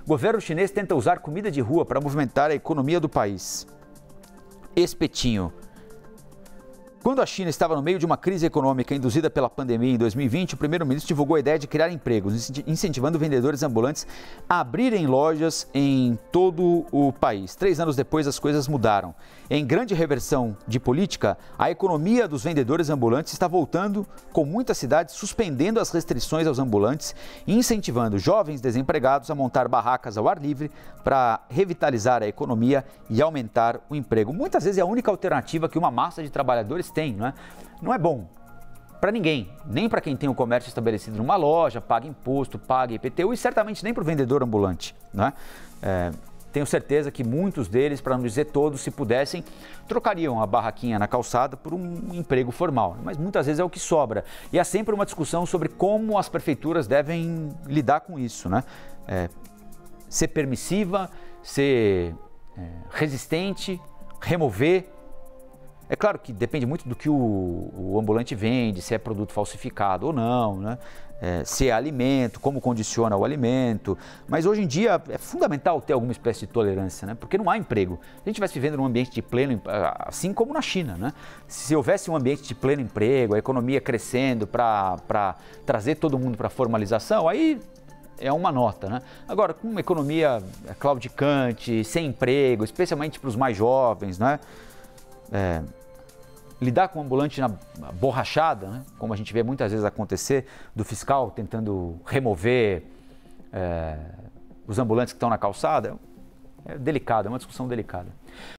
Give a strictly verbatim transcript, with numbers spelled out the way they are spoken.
O governo chinês tenta usar comida de rua para movimentar a economia do país. Espetinho. Quando a China estava no meio de uma crise econômica induzida pela pandemia em dois mil e vinte, o primeiro-ministro divulgou a ideia de criar empregos, incentivando vendedores ambulantes a abrirem lojas em todo o país. Três anos depois, as coisas mudaram. Em grande reversão de política, a economia dos vendedores ambulantes está voltando, com muitas cidades suspendendo as restrições aos ambulantes e incentivando jovens desempregados a montar barracas ao ar livre para revitalizar a economia e aumentar o emprego. Muitas vezes é a única alternativa que uma massa de trabalhadores tem, não é? Não é bom para ninguém, nem para quem tem o comércio estabelecido numa loja, paga imposto, paga I P T U e certamente nem para o vendedor ambulante, não é? É, tenho certeza que muitos deles, para não dizer todos, se pudessem, trocariam a barraquinha na calçada por um emprego formal, mas muitas vezes é o que sobra. E há sempre uma discussão sobre como as prefeituras devem lidar com isso, né? É, ser permissiva, ser é, resistente, remover. É claro que depende muito do que o, o ambulante vende, se é produto falsificado ou não, né? É, se é alimento, como condiciona o alimento. Mas hoje em dia é fundamental ter alguma espécie de tolerância, né? Porque não há emprego. Se a gente estivesse vivendo num ambiente de pleno, assim como na China, né? Se houvesse um ambiente de pleno emprego, a economia crescendo para trazer todo mundo para a formalização, aí é uma nota, né? Agora, com uma economia claudicante, sem emprego, especialmente para os mais jovens, né? É, lidar com o ambulante na borrachada, né? Como a gente vê muitas vezes acontecer, do fiscal tentando remover é, os ambulantes que estão na calçada, é delicado, é uma discussão delicada.